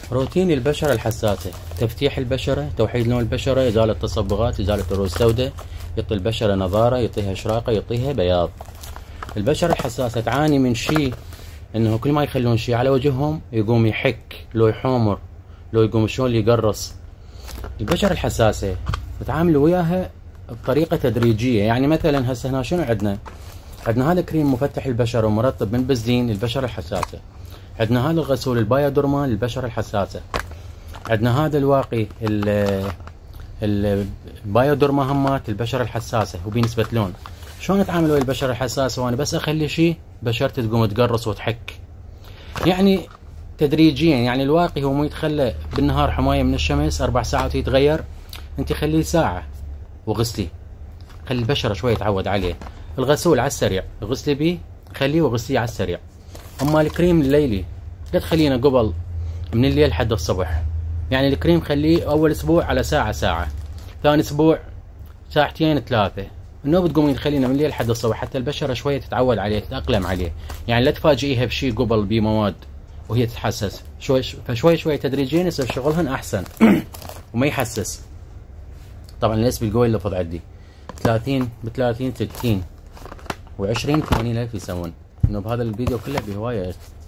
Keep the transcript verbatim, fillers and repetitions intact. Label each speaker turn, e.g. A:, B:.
A: روتين البشرة الحساسة: تفتيح البشرة، توحيد لون البشرة، إزالة تصبغات، إزالة الرؤوس السوداء، يعطي البشرة نضارة، يعطيها إشراقة، يعطيها بياض. البشرة الحساسة تعاني من شيء إنه كل ما يخلون شيء على وجههم يقوم يحك، لو يحمر، لو يقوم شلون يقرص. البشرة الحساسة نتعامل وياها بطريقة تدريجية. يعني مثلا هسه هنا شنو عندنا؟ عندنا هذا كريم مفتح البشرة ومرطب من بنزين للبشرة الحساسة. عندنا هذا الغسول البايودرما للبشرة الحساسة. عندنا هذا الواقي البايودرما همات البشرة الحساسة وبنسبة لون. شلون اتعامل ويا البشرة الحساسة وانا بس اخلي شيء بشرتي تقوم تقرص وتحك؟ يعني تدريجيا. يعني الواقي هو مو يتخلى بالنهار حماية من الشمس اربع ساعات يتغير، انت خليه ساعة وغسلي، خلي البشرة شوي يتعود عليه. الغسول على السريع غسلي بيه، خليه وغسليه على السريع. اما الكريم الليلي لا تخلينا قبل من الليل حد الصبح. يعني الكريم خليه اول اسبوع على ساعة ساعة، ثاني اسبوع ساعتين ثلاثة، النوبة تقومين تخلينا من الليل حد الصبح حتى البشرة شوية تتعود عليه، تتأقلم عليه. يعني لا تفاجئيها بشيء قبل بمواد وهي تتحسس، شوي فشوي شوي تدريجيا يصير شغلهن احسن وما يحسس. طبعا النسبة القوي اللي لفظ عندي ثلاثين بثلاثين ستين وعشرين ثمانين الف يسوون. انه بهذا الفيديو كله بهواية